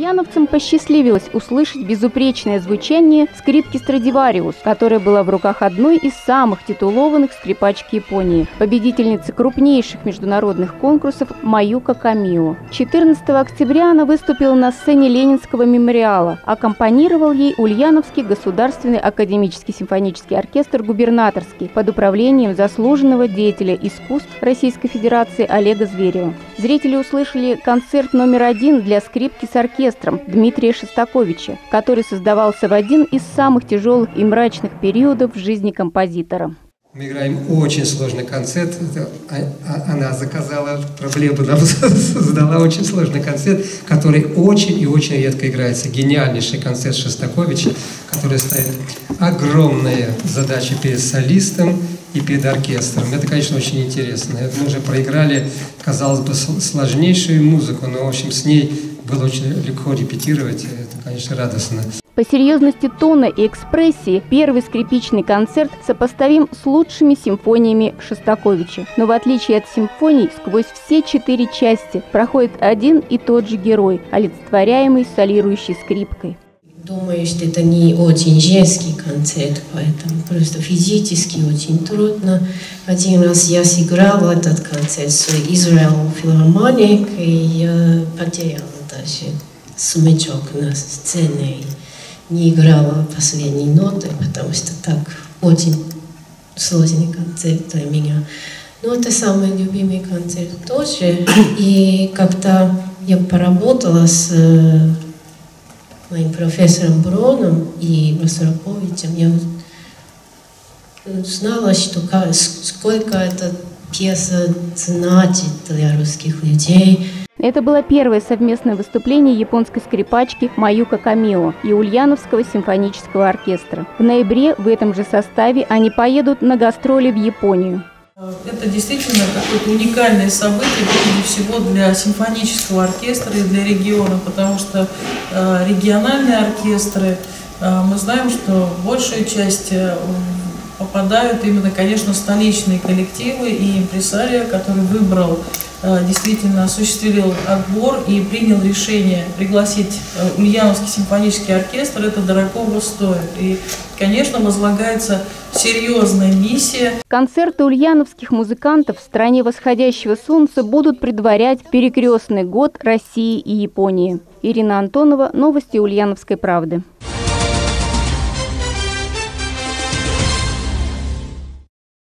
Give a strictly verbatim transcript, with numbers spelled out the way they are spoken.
Ульяновцам посчастливилось услышать безупречное звучание скрипки Страдивариус, которая была в руках одной из самых титулованных скрипачек Японии, победительницы крупнейших международных конкурсов Маюка Камио. четырнадцатого октября она выступила на сцене Ленинского мемориала. Аккомпанировал ей Ульяновский государственный академический симфонический оркестр «Губернаторский» под управлением заслуженного деятеля искусств Российской Федерации Олега Зверева. Зрители услышали концерт номер один для скрипки с оркестром Дмитрия Шостаковича, который создавался в один из самых тяжелых и мрачных периодов в жизни композитора. Мы играем очень сложный концерт. Она заказала проблему, нам создала очень сложный концерт, который очень и очень редко играется. Гениальнейший концерт Шостаковича, который ставит огромные задачи перед солистом и перед оркестром. Это, конечно, очень интересно. Мы уже проиграли, казалось бы, сложнейшую музыку, но, в общем, с ней было очень легко репетировать. Это, конечно, радостно. По серьезности тона и экспрессии первый скрипичный концерт сопоставим с лучшими симфониями Шостаковича. Но в отличие от симфоний, сквозь все четыре части проходит один и тот же герой, олицетворяемый солирующей скрипкой. Думаю, что это не очень женский концерт, поэтому просто физически очень трудно. Один раз я сыграла этот концерт с Израиль филармоник, и я потеряла даже смычок на сцене. Не играла последние ноты, потому что так очень сложный концерт для меня. Но это самый любимый концерт тоже. И когда я поработала с моим профессором Броном и Ростроповичем, я знала, что, сколько эта пьеса значит для русских людей. Это было первое совместное выступление японской скрипачки Маюка Камио и Ульяновского симфонического оркестра. В ноябре в этом же составе они поедут на гастроли в Японию. Это действительно какое-то уникальное событие, прежде всего для симфонического оркестра и для региона, потому что э, региональные оркестры, э, мы знаем, что большая часть э, попадают именно, конечно, столичные коллективы и импресарио, который выбрал, действительно осуществил отбор и принял решение пригласить Ульяновский симфонический оркестр. Это дорогого стоит. И, конечно, возлагается серьезная миссия. Концерты ульяновских музыкантов в стране восходящего солнца будут предварять перекрестный год России и Японии. Ирина Антонова, новости Ульяновской правды.